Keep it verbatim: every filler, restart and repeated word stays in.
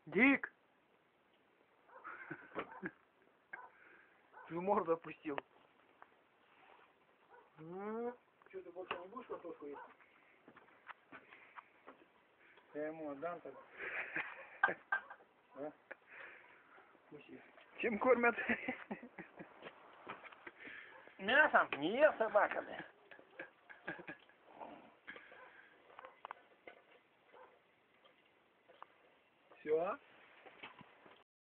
Дик! Ты морду опустил. Ну, что, ты больше не будешь картошку есть? Я ему отдам так. Да? Пусть. Чем кормят? Мясом? Не ешь собаками. Все?